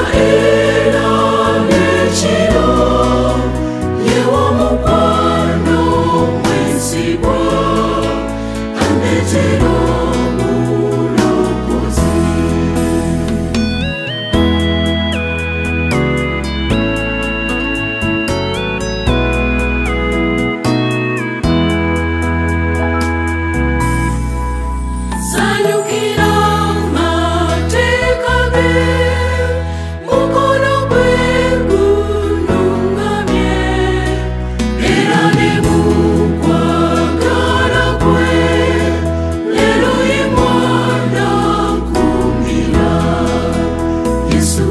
era n'ekiro yewa mukwano mwesigwa andetera obulokozi. Sanyukira amateeka ge, mukono gwe gunungamye, era ne mu kwagala kwe leero ye mwana nkuumira. Yesu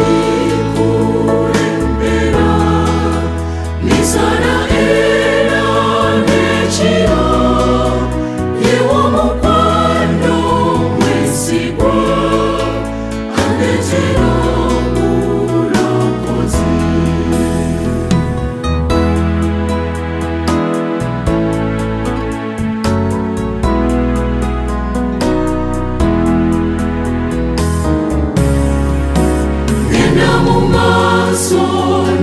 alikulembera misana era n'ekiro yewa mukwano mwesigwa andetera obulokozi. Genda mu maaso